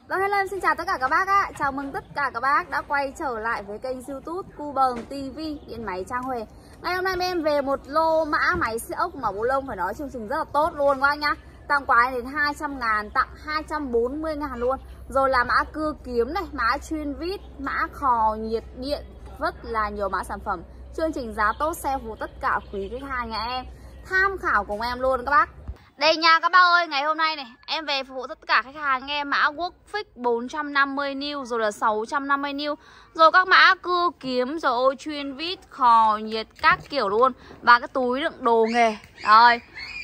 Vâng, hello, em xin chào tất cả các bác ạ. Chào mừng tất cả các bác đã quay trở lại với kênh YouTube Cu Bờm TV Điện Máy Trang Huệ. Ngày hôm nay em về một lô mã máy siêu ốc màu bố lông, phải nói chương trình rất là tốt luôn các anh nhá. Tặng quà đến 200 ngàn, tặng 240 ngàn luôn. Rồi là mã cưa kiếm này, mã chuyên vít, mã khò nhiệt điện, rất là nhiều mã sản phẩm. Chương trình giá tốt xe phục tất cả quý khách hàng nhà em. Tham khảo cùng em luôn các bác. Đây nha các bác ơi, ngày hôm nay này em về phục vụ tất cả khách hàng em mã Workfix 450N rồi là 650N, rồi các mã cưa kiếm, rồi ôi chuyên vít, khò nhiệt các kiểu luôn, và cái túi đựng đồ nghề. Rồi.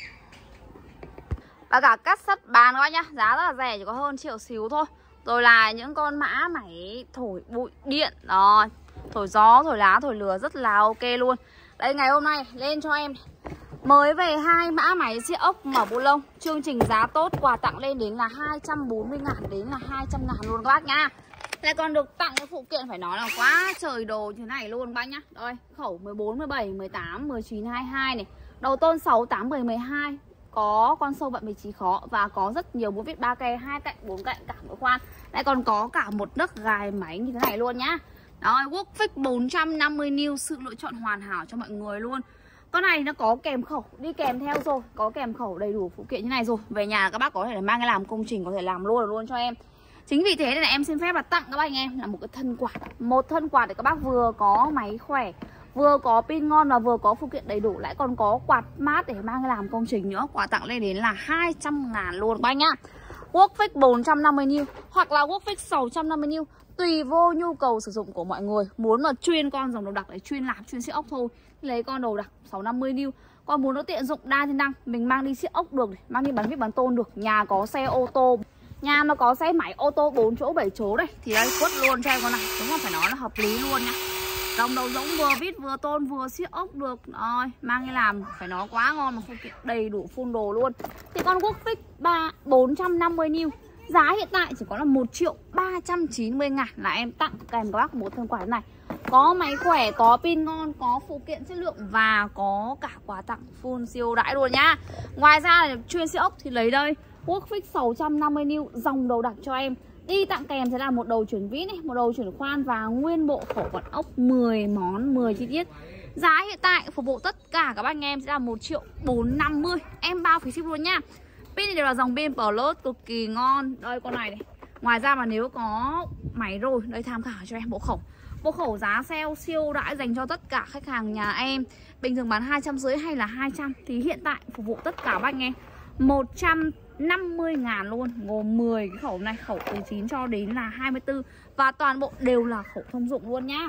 Và cả cắt sắt bàn các bác nhá, giá rất là rẻ, chỉ có hơn triệu xíu thôi. Rồi là những con mã máy thổi bụi điện, rồi thổi gió, thổi lá, thổi lửa rất là ok luôn. Đây ngày hôm nay lên cho em mới về hai mã máy siêu ốc màu bố lông. Chương trình giá tốt, quà tặng lên đến là 240 ngàn đến là 200 ngàn luôn các bác nhá. Lại còn được tặng cái phụ kiện phải nói là quá trời đồ như này luôn các bác nhá. Đây, khẩu 14, 17, 18, 19, 22 này. Đầu tôn 6, 8, 10, 12. Có con sâu vận 19 khó. Và có rất nhiều mũi vít 3 cây, 2 cạnh, 4 cạnh, cả mỗi khoan. Lại còn có cả một nấc gài máy như thế này luôn nhá. Rồi, Workfix 450N, sự lựa chọn hoàn hảo cho mọi người luôn. Con này nó có kèm khẩu, đi kèm theo rồi, có kèm khẩu đầy đủ phụ kiện như này rồi. Về nhà các bác có thể mang cái làm công trình, có thể làm luôn cho em. Chính vì thế nên là em xin phép là tặng các bác anh em là một cái thân quạt. Một thân quạt để các bác vừa có máy khỏe, vừa có pin ngon và vừa có phụ kiện đầy đủ, lại còn có quạt mát để mang cái làm công trình nữa. Quà tặng lên đến là 200 ngàn luôn các bác nhá. Workfix 450N hoặc là Workfix 650N, tùy vô nhu cầu sử dụng của mọi người. Muốn mà chuyên con dòng đồ đặc để chuyên làm, chuyên siêu ốc thôi, lấy con đồ đặc 650N. Còn muốn nó tiện dụng đa thiên năng, mình mang đi siêu ốc được, mang đi bắn vít bắn tôn được. Nhà có xe ô tô, nhà mà có xe máy ô tô 4 chỗ 7 chỗ đây thì đây quất luôn cho em con này. Đúng là phải nói là hợp lý luôn nhá. Dòng đầu giống vừa vít vừa tôn vừa siêu ốc được. Rồi, mang đi làm phải nói quá ngon, mà phụ kiện đầy đủ full đồ luôn. Thì con Workfix 450N giá hiện tại chỉ có là 1.390.000 là em tặng kèm các bác một thân quà này. Có máy khỏe, có pin ngon, có phụ kiện chất lượng và có cả quà tặng full siêu đãi luôn nhá. Ngoài ra là chuyên siêu ốc thì lấy đây Workfix 650N dòng đầu đặc cho em. Đi tặng kèm sẽ là một đầu chuyển vít này, một đầu chuyển khoan và nguyên bộ khẩu vận ốc 10 món, 10 chi tiết. Giá hiện tại phục vụ tất cả các bác anh em sẽ là 1.450.000, em bao phí ship luôn nha. Pin này đều là dòng pin Plus cực kỳ ngon. Đây con này này. Ngoài ra mà nếu có máy rồi, đây tham khảo cho em bộ khẩu. Bộ khẩu giá sale siêu đãi dành cho tất cả khách hàng nhà em. Bình thường bán 250 hay là 200 thì hiện tại phục vụ tất cả bác anh em 150 ngàn luôn. Gồm 10 cái khẩu này, khẩu từ 9 cho đến là 24. Và toàn bộ đều là khẩu thông dụng luôn nhá.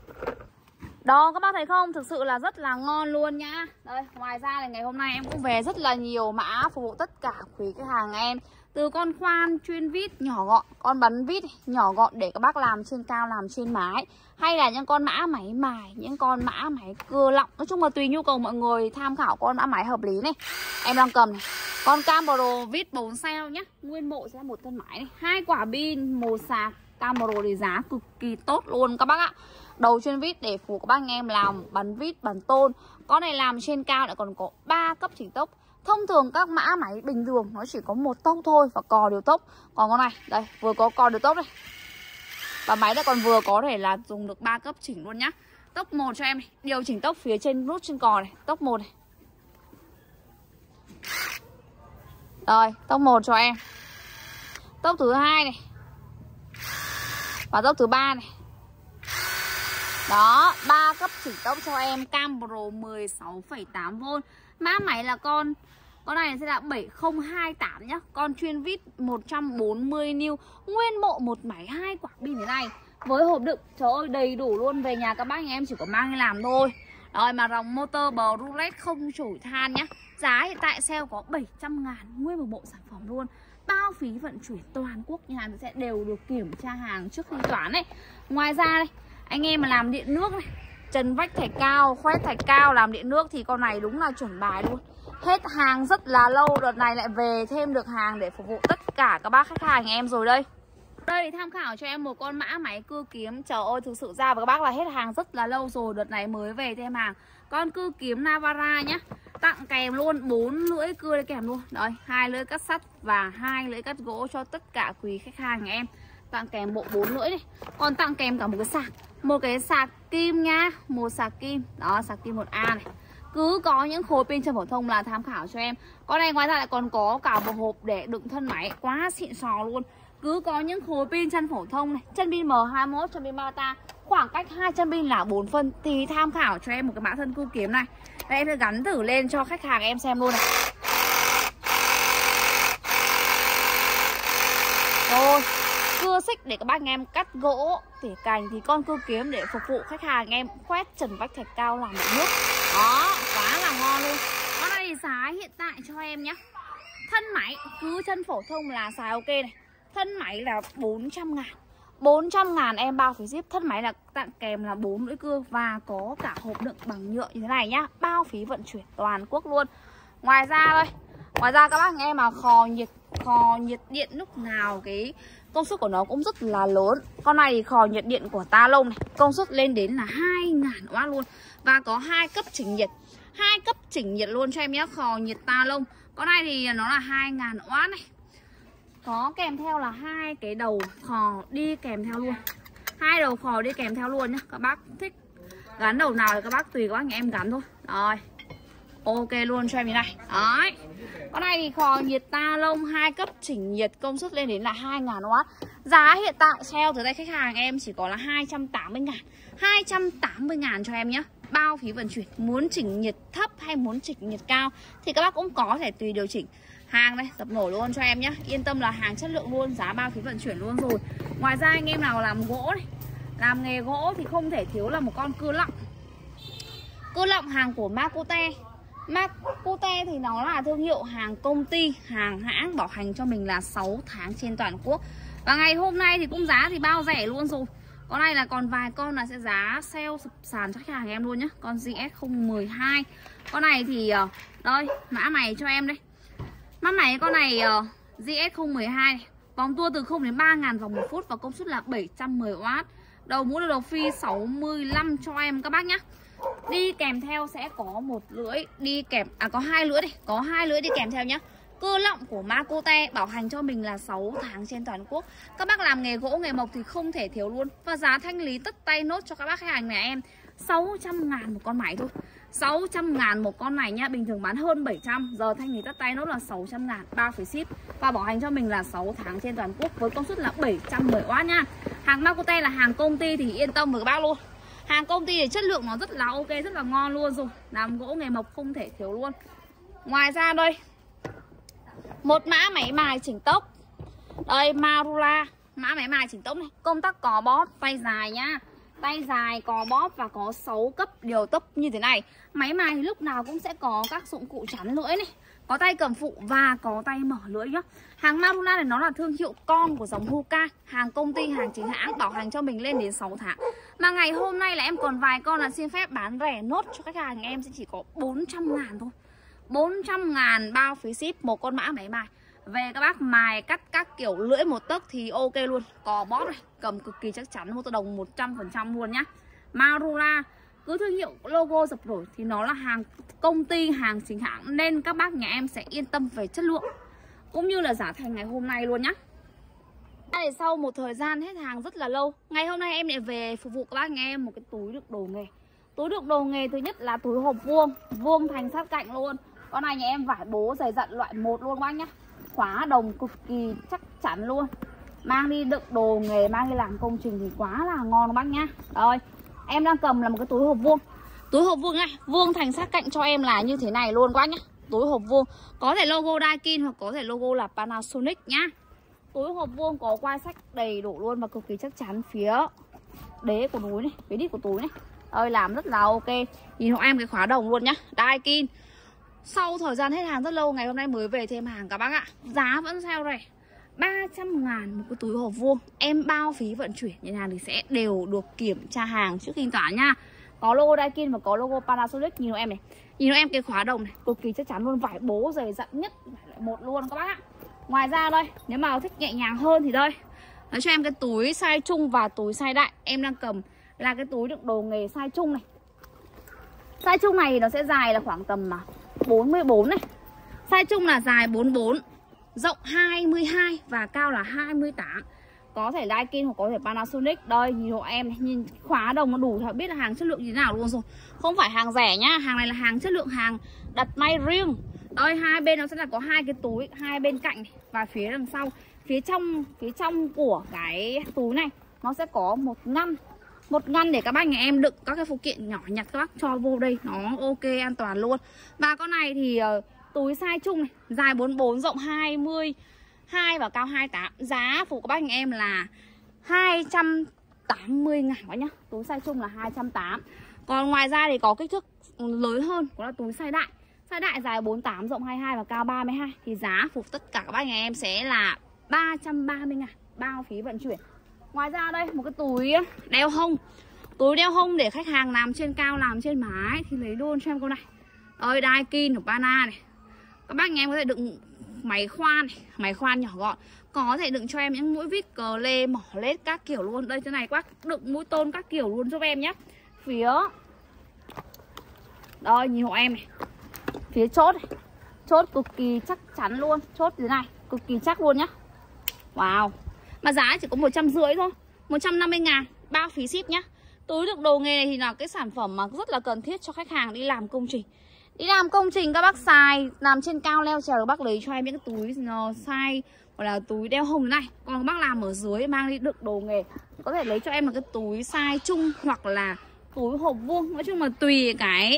Đó các bác thấy không, thực sự là rất là ngon luôn nhá. Đây, ngoài ra thì ngày hôm nay em cũng về rất là nhiều mã phục vụ tất cả quý khách hàng em. Từ con khoan chuyên vít nhỏ gọn, con bắn vít nhỏ gọn để các bác làm trên cao, làm trên mái, hay là những con mã máy mài, những con mã máy cưa lọng. Nói chung là tùy nhu cầu mọi người tham khảo con mã máy hợp lý này. Em đang cầm này, con Camaro vít 4 sao nhá. Nguyên bộ sẽ là một thân máy này, 2 quả pin, một sạc. Camaro thì giá cực kỳ tốt luôn các bác ạ. Đầu chuyên vít để phục các bác anh em làm bắn vít, bắn tôn. Con này làm trên cao lại còn có 3 cấp chỉnh tốc. Thông thường các mã máy bình thường nó chỉ có một tốc thôi và cò điều tốc. Còn con này, đây, vừa có cò điều tốc này. Và máy lại còn vừa có thể là dùng được 3 cấp chỉnh luôn nhá. Tốc 1 cho em này, điều chỉnh tốc phía trên nút trên cò này, tốc 1 này. Rồi, tốc 1 cho em. Tốc thứ 2 này. Và tốc thứ 3 này. Đó, 3 cấp chỉnh tốc cho em. Camaro 16,8V. Mã máy là con này sẽ là 7028 nhá. Con chuyên vít 140N. Nguyên bộ một máy 2 quả pin thế này. Với hộp đựng, trời ơi đầy đủ luôn. Về nhà các bác anh em chỉ có mang đi làm thôi. Rồi mà dòng motor bờ roulette không chổi than nhá. Giá hiện tại sale có 700 ngàn nguyên một bộ sản phẩm luôn. Bao phí vận chuyển toàn quốc nhà hàng sẽ đều được kiểm tra hàng trước khi toán này. Ngoài ra đây, anh em mà làm điện nước này, trần vách thạch cao, khoét thạch cao, làm điện nước thì con này đúng là chuẩn bài luôn. Hết hàng rất là lâu, đợt này lại về thêm được hàng để phục vụ tất cả các bác khách hàng em rồi đây. Đây tham khảo cho em một con mã máy cưa kiếm. Trời ơi thực sự ra với các bác là hết hàng rất là lâu rồi, đợt này mới về thêm hàng. Con cưa kiếm Navara nhá. Tặng kèm luôn 4 lưỡi cưa đi kèm luôn. Đấy, 2 lưỡi cắt sắt và 2 lưỡi cắt gỗ cho tất cả quý khách hàng nhà em. Tặng kèm bộ 4 lưỡi đi. Còn tặng kèm cả một cái sạc. Một cái sạc kim nhá, một sạc kim. Đó, sạc kim 1A này. Cứ có những khối pin chân phổ thông là tham khảo cho em. Con này ngoài ra lại còn có cả một hộp để đựng thân máy, quá xịn sò luôn. Cứ có những khối pin chân phổ thông này, chân pin M21, chân pin Bata, khoảng cách 2 chân pin là 4 phân thì tham khảo cho em một cái mã thân cưa kiếm này. Đây em sẽ gắn thử lên cho khách hàng em xem luôn này. Rồi, cưa xích để các bác anh em cắt gỗ, tỉa cành thì con cưa kiếm để phục vụ khách hàng em quét trần vách thạch cao làm mụn nước. Đó, quá là ngon luôn. Con này thì giá hiện tại cho em nhá. Thân máy cứ chân phổ thông là xài ok này. Thân máy là 400.000. 400.000 em bao phí ship. Thân máy là tặng kèm là 4 lưỡi cưa và có cả hộp đựng bằng nhựa như thế này nhá. Bao phí vận chuyển toàn quốc luôn. Ngoài ra thôi, ngoài ra các bác anh em mà kho nhiệt điện lúc nào cái công suất của nó cũng rất là lớn. Con này thì kho nhiệt điện của Talon này, công suất lên đến là 2000W luôn. Và có 2 cấp chỉnh nhiệt. 2 cấp chỉnh nhiệt luôn cho em nhé, kho nhiệt Talon. Con này thì nó là 2000W này. Có kèm theo là 2 cái đầu khò đi kèm theo luôn. 2 đầu khò đi kèm theo luôn nhá. Các bác thích gắn đầu nào thì các bác tùy các bác em gắn thôi. Rồi, ok luôn cho em như này. Đấy. Con này thì khò nhiệt Talon 2 cấp chỉnh nhiệt, công suất lên đến là 2000W. Giá hiện tại sale từ đây khách hàng em chỉ có là 280.000. 280.000 cho em nhé. Bao phí vận chuyển. Muốn chỉnh nhiệt thấp hay muốn chỉnh nhiệt cao thì các bác cũng có thể tùy điều chỉnh. Hàng đây, dập nổi luôn cho em nhé. Yên tâm là hàng chất lượng luôn, giá bao phí vận chuyển luôn rồi. Ngoài ra anh em nào làm gỗ này, làm nghề gỗ thì không thể thiếu là một con cưa lọng. Cưa lọng hàng của Makute. Makute thì nó là thương hiệu hàng công ty, hàng hãng, bảo hành cho mình là 6 tháng trên toàn quốc. Và ngày hôm nay thì cũng giá thì bao rẻ luôn rồi. Con này là còn vài con là sẽ giá sale sụp sàn cho khách hàng em luôn nhé. Con GS012. Con này thì đây, mã này cho em đây. Mã này con này GS012 này. Vòng tua từ 0 đến 3000 vòng 1 phút và công suất là 710W. Đầu mũ đầu phi 65 cho em các bác nhé. Đi kèm theo sẽ có một lưỡi đi kèm, có 2 lưỡi đi, có 2 lưỡi đi kèm theo nhá. Cưa lọng của Makute bảo hành cho mình là 6 tháng trên toàn quốc. Các bác làm nghề gỗ, nghề mộc thì không thể thiếu luôn. Và giá thanh lý tất tay nốt cho các bác khách hàng nhà em 600.000 một con máy thôi. 600.000 một con này nhá, bình thường bán hơn 700, giờ thanh lý tất tay nốt là 600.000 bao phí ship. Và bảo hành cho mình là 6 tháng trên toàn quốc với công suất là 710W nha. Hàng Makute là hàng công ty thì yên tâm với các bác luôn. Hàng công ty thì chất lượng nó rất là ok, rất là ngon luôn rồi. Làm gỗ nghề mộc không thể thiếu luôn. Ngoài ra đây, một mã máy mài chỉnh tốc. Đây, Marula, mã máy mài chỉnh tốc này. Công tắc cò bóp, tay dài nhá. Tay dài, cò bóp và có 6 cấp điều tốc như thế này. Máy mài thì lúc nào cũng sẽ có các dụng cụ chắn lưỡi này, có tay cầm phụ và có tay mở lưỡi nhá. Hàng Marula này nó là thương hiệu con của dòng Hoka, hàng công ty, hàng chính hãng, bảo hành cho mình lên đến 6 tháng. Mà ngày hôm nay là em còn vài con là xin phép bán rẻ nốt cho khách hàng em sẽ chỉ có 400.000 thôi. 400.000 bao phí ship một con mã máy mài. Về các bác mài cắt các kiểu lưỡi 1 tấc thì ok luôn. Cò bóp này, cầm cực kỳ chắc chắn, motor đồng 100% luôn nhá. Marula cứ thương hiệu logo dập nổi thì nó là hàng công ty, hàng chính hãng, nên các bác nhà em sẽ yên tâm về chất lượng cũng như là giá thành ngày hôm nay luôn nhá. Đây, sau một thời gian hết hàng rất là lâu, ngày hôm nay em lại về phục vụ các bác nhà em một cái túi đựng đồ nghề. Túi đựng đồ nghề thứ nhất là túi hộp vuông, vuông thành sát cạnh luôn. Con này nhà em vải bố dày dặn loại 1 luôn các bác nhá. Khóa đồng cực kỳ chắc chắn luôn. Mang đi đựng đồ nghề, mang đi làm công trình thì quá là ngon các bác nhá. Rồi, em đang cầm là một cái túi hộp vuông. Túi hộp vuông này, vuông thành sát cạnh cho em là như thế này luôn các bác nhá. Túi hộp vuông, có thể logo Daikin hoặc có thể logo là Panasonic nhá. Túi hộp vuông có quai sách đầy đủ luôn và cực kỳ chắc chắn. Phía đế của túi này, phía đít của túi này, ơi làm rất là ok. Nhìn hộ em cái khóa đồng luôn nhá, Daikin. Sau thời gian hết hàng rất lâu, ngày hôm nay mới về thêm hàng các bác ạ. Giá vẫn sale rẻ, 300.000 một cái túi hộp vuông. Em bao phí vận chuyển như nào thì sẽ đều được kiểm tra hàng trước khi thanh toán nha. Có logo Daikin và có logo Panasonic. Nhìn hộ em này, nhìn hộ em cái khóa đồng này, cực kỳ chắc chắn luôn. Vải bố dày dặn nhất, vải loại 1 luôn các bác ạ. Ngoài ra đây, nếu mà thích nhẹ nhàng hơn thì đây, nói cho em cái túi size trung và túi size đại. Em đang cầm là cái túi đựng đồ nghề size trung này. Size trung này thì nó sẽ dài là khoảng tầm 44 này. Size chung là dài 44, rộng 22 và cao là 28. Có thể Daikin hoặc có thể Panasonic. Đây nhìn hộ em này, nhìn khóa đồng nó đủ biết là hàng chất lượng như thế nào luôn rồi. Không phải hàng rẻ nhá, hàng này là hàng chất lượng, hàng đặt may riêng. Đây hai bên nó sẽ là có hai cái túi, hai bên cạnh này. Và phía đằng sau, phía trong của cái túi này nó sẽ có một ngăn để các bác nhà em đựng các cái phụ kiện nhỏ nhặt các bác cho vô đây, nó ok an toàn luôn. Và con này thì túi size chung này, dài 44, rộng 22 và cao 28. Giá phụ các bác nhà em là 280.000 các nhá. Túi size chung là 280. Còn ngoài ra thì có kích thước lớn hơn, đó là túi size đại. Size đại dài 48, rộng 22 và cao 32. Thì giá phục tất cả các bác nhà em sẽ là 330.000 bao phí vận chuyển. Ngoài ra đây một cái túi đeo hông. Túi đeo hông để khách hàng làm trên cao, làm trên mái thì lấy luôn cho em con này. Đây Daikin của Pana này. Các bác nhà em có thể đựng máy khoan này, máy khoan nhỏ gọn. Có thể đựng cho em những mũi vít, cờ lê, mỏ lết các kiểu luôn. Đây cái này các bác đựng mũi tôn các kiểu luôn giúp em nhé. Phía đây nhìn hộ em này. Phía chốt này, chốt cực kỳ chắc chắn luôn. Chốt thế này, cực kỳ chắc luôn nhá. Wow. Mà giá chỉ có 150 thôi, 150.000 bao phí ship nhá. Túi đựng đồ nghề này thì là cái sản phẩm mà rất là cần thiết cho khách hàng đi làm công trình. Đi làm công trình các bác xài, làm trên cao leo trèo, các bác lấy cho em những cái túi size gọi là túi đeo hông thế này. Còn các bác làm ở dưới mang đi đựng đồ nghề, có thể lấy cho em một cái túi size chung hoặc là túi hộp vuông. Nói chung là tùy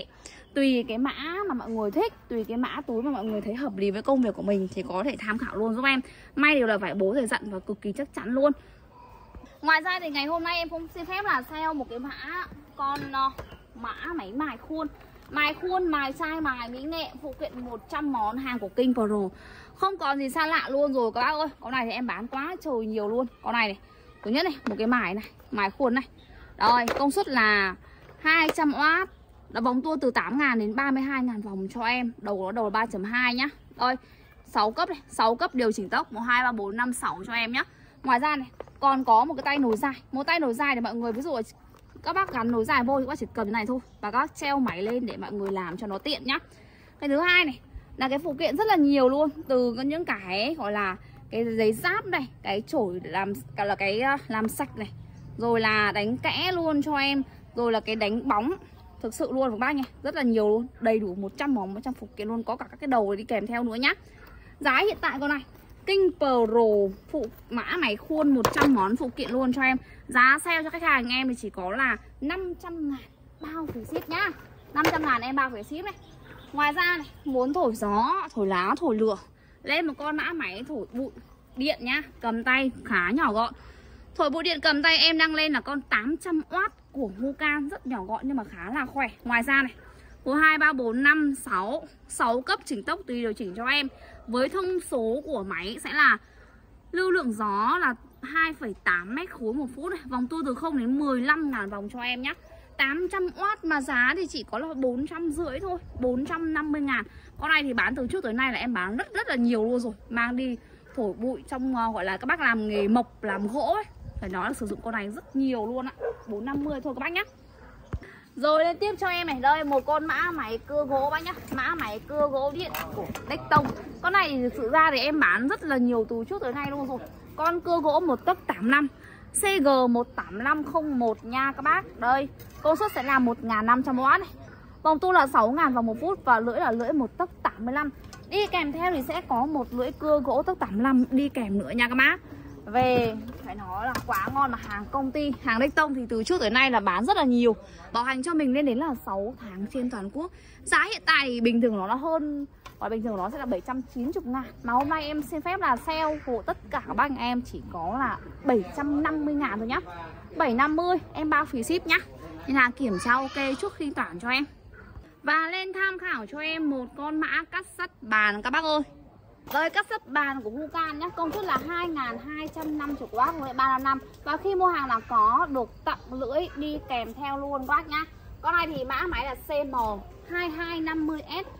cái mã mà mọi người thích, tùy cái mã túi mà mọi người thấy hợp lý với công việc của mình thì có thể tham khảo luôn giúp em. May đều là vải bố dày dặn và cực kỳ chắc chắn luôn. Ngoài ra thì ngày hôm nay em cũng xin phép là sale một cái mã con mã máy mài khuôn. Mài khuôn, mài chai, mài mỹ nghệ, phụ kiện 100 món hàng của King Pro. Không còn gì xa lạ luôn rồi các bác ơi. Con này thì em bán quá trời nhiều luôn. Con này này, thứ nhất này, một cái mài này, mài khuôn này. Rồi, công suất là 200W. Nó vòng tua từ 8.000 đến 32.000 vòng cho em. Đầu nó 3.2 nhá. Rồi, 6 cấp này, 6 cấp điều chỉnh tốc 1, 2, 3, 4, 5, 6 cho em nhá. Ngoài ra này, còn có một cái tay nối dài. Một tay nối dài để mọi người ví dụ các bác gắn nối dài vô thì các bác chỉ cầm cái này thôi và các bác treo máy lên để mọi người làm cho nó tiện nhá. Cái thứ hai này là cái phụ kiện rất là nhiều luôn, từ những cái gọi là cái giấy giáp này, cái chổi làm sạch này, rồi là đánh kẽ luôn cho em, rồi là cái đánh bóng. Thực sự luôn các bác nhé, rất là nhiều luôn, đầy đủ 100 món, 100 phụ kiện luôn, có cả các cái đầu đi kèm theo nữa nhá. Giá hiện tại con này King Pro phụ mã máy khuôn 100 món phụ kiện luôn cho em. Giá sale cho khách hàng em thì chỉ có là 500.000 bao phí ship nhá. 500.000 em bao phí ship này. Ngoài ra này, muốn thổi gió, thổi lá, thổi lửa, lên một con mã máy thổi bụi điện nhá, cầm tay khá nhỏ gọn. Thổi bụi điện cầm tay em đang lên là con 800W của Hukan, rất nhỏ gọn nhưng mà khá là khỏe. Ngoài ra này, 1, 2, 3, 4, 5, 6 cấp chỉnh tốc tùy điều chỉnh cho em. Với thông số của máy sẽ là lưu lượng gió là 2,8 mét khối một phút này. Vòng tua từ 0 đến 15.000 vòng cho em nhé. 800W mà giá thì chỉ có là 450 thôi, 450.000. Con này thì bán từ trước tới nay là em bán rất là nhiều luôn rồi. Mang đi thổi bụi trong gọi là các bác làm nghề mộc, làm gỗ ấy, phải nói là sử dụng con này rất nhiều luôn ạ. 450 thôi các bác nhé. Rồi lên tiếp cho em này, đây một con mã máy cưa gỗ bác nhá. Mã máy cưa gỗ điện của Decton. Con này thì thực sự ra thì em bán rất là nhiều từ trước tới nay luôn rồi. Con cưa gỗ 1 tấc 85 CG 18501 nha các bác. Đây, công suất sẽ là 1.500W này. Vòng tua là 6.000 vòng một phút và lưỡi là lưỡi 1 tấc 85. Đi kèm theo thì sẽ có một lưỡi cưa gỗ tấc 85 đi kèm nữa nha các bác. Về phải nói là quá ngon, mà hàng công ty, hàng Decton thì từ trước tới nay là bán rất là nhiều, bảo hành cho mình lên đến là 6 tháng trên toàn quốc. Giá hiện tại thì bình thường nó là hơn, và bình thường nó sẽ là 790.000. Mà hôm nay em xin phép là sale của tất cả các bác em chỉ có là 750.000 thôi nhá. 750 em bao phí ship nhá. Nên là kiểm tra ok trước khi toản cho em. Và lên tham khảo cho em một con mã cắt sắt bàn các bác ơi. Đây, cắt sắt bàn của Hukan nhá, công suất là 2.250W với 355. Và khi mua hàng là có được tặng lưỡi đi kèm theo luôn các bác nhá. Con này thì mã máy là CM2250S,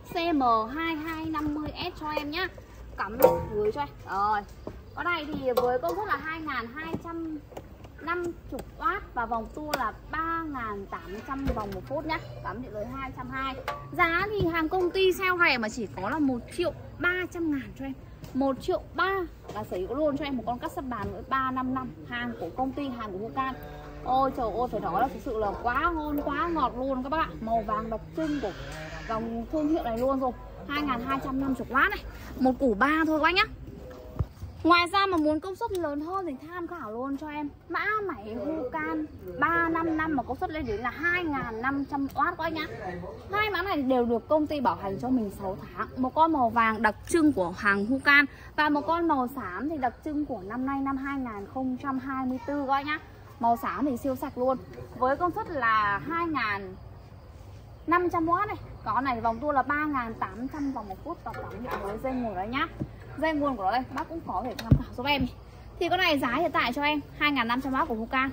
CM2250S cho em nhá. Cắm lưới cho em. Rồi. Con này thì với công suất là 50W và vòng tua là 3.800 vòng một phút nhá. Cắm điện lưới 220. Giá thì hàng công ty sale rẻ mà chỉ có là 1.300.000 cho em. 1.300.000 là sở hữu luôn cho em một con cắt sắt bàn với 355, hàng của công ty, hàng của Hucan. Ôi trời ơi, phải nói là thực sự là quá ngon, quá ngọt luôn các bạn. Màu vàng đặc trưng của dòng thương hiệu này luôn rồi. 2.250W này. Một củ 3 thôi các bác nhá. Ngoài ra mà muốn công suất lớn hơn thì tham khảo luôn cho em mã máy Hucan 355 mà công suất lên đến là 2.500W các bác nhá. Hai mã này đều được công ty bảo hành cho mình 6 tháng. Một con màu vàng đặc trưng của hàng Hucan và một con màu xám thì đặc trưng của năm nay, năm 2024 các bác nhá. Màu xám thì siêu sạch luôn. Với công suất là 2.500W này. Con này vòng tua là 3.800 vòng một phút và cắm điện với dây nguồn đấy nhá. Dây nguồn của nó đây, bác cũng có thể tham khảo giúp em. Thì con này giá hiện tại cho em 2.500W của Hucan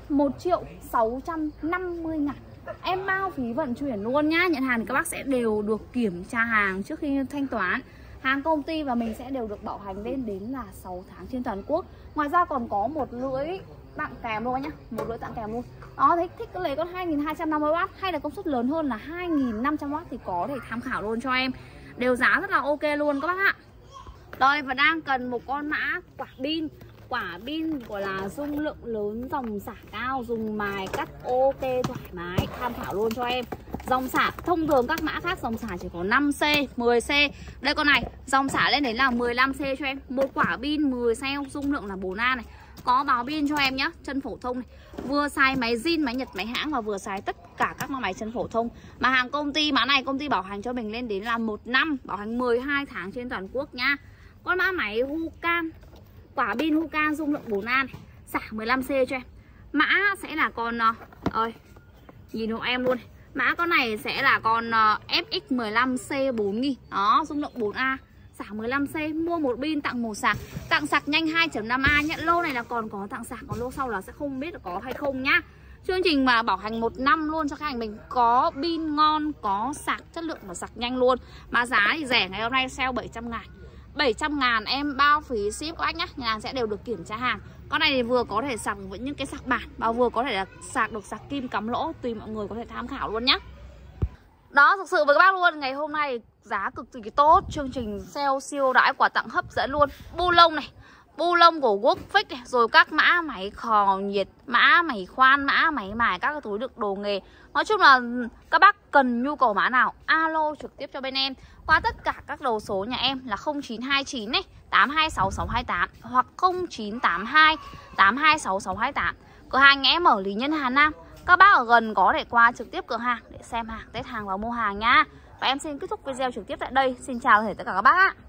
1.650.000. Em bao phí vận chuyển luôn nhá. Nhận hàng thì các bác sẽ đều được kiểm tra hàng trước khi thanh toán. Hàng công ty và mình sẽ đều được bảo hành lên đến là 6 tháng trên toàn quốc. Ngoài ra còn có một lưỡi tặng kèm luôn nhá, một lưỡi tặng kèm luôn. Đó, thích lấy con 2.250W hay là công suất lớn hơn là 2.500W thì có thể tham khảo luôn cho em. Đều giá rất là ok luôn các bác ạ. Rồi, và đang cần một con mã quả pin. Quả pin gọi là dung lượng lớn, dòng xả cao, dùng mài cắt ok thoải mái, tham khảo luôn cho em. Dòng xả thông thường các mã khác dòng xả chỉ có 5C, 10C. Đây con này dòng xả lên đến là 15C cho em. Một quả pin 10 cell, dung lượng là 4A này. Có báo pin cho em nhá, chân phổ thông này. Vừa xài máy zin, máy Nhật, máy hãng và vừa xài tất cả các máy chân phổ thông. Mà hàng công ty, mã này công ty bảo hành cho mình lên đến là 1 năm, bảo hành 12 tháng trên toàn quốc nhá. Con mã máy Hucan, quả pin Hucan dung lượng 4A này, xả 15C cho em. Mã sẽ là con nhìn hộ em luôn này. Mã con này sẽ là con FX15C4000. Đó, dung lượng 4A, xả 15C, mua một pin tặng một sạc. Tặng sạc nhanh 2.5A nhá. Lô này là còn có tặng sạc, còn lô sau là sẽ không biết là có hay không nhá. Chương trình mà bảo hành 1 năm luôn cho khách hàng mình. Có pin ngon, có sạc chất lượng và sạc nhanh luôn. Mà giá thì rẻ, ngày hôm nay sale 700.000. 700.000 em bao phí ship các bác nhá. Nhà hàng sẽ đều được kiểm tra hàng. Con này thì vừa có thể sạc với những cái sạc bản và vừa có thể là sạc được sạc kim cắm lỗ, tùy mọi người có thể tham khảo luôn nhá. Đó, thực sự với các bác luôn, ngày hôm nay giá cực kỳ tốt, chương trình sale siêu đãi, quà tặng hấp dẫn luôn. Bu lông này, bu lông của Workfix này, rồi các mã máy khò nhiệt, mã máy khoan, mã máy mài, các cái túi đựng đồ nghề. Nói chung là các bác cần nhu cầu mã nào alo trực tiếp cho bên em qua tất cả các đầu số nhà em là 0929 này 826628 hoặc 0982 826628. Cửa hàng nhà em ở Lý Nhân, Hà Nam. Các bác ở gần có thể qua trực tiếp cửa hàng để xem hàng, test hàng và mua hàng nhá. Và em xin kết thúc video trực tiếp tại đây. Xin chào tất cả các bác ạ.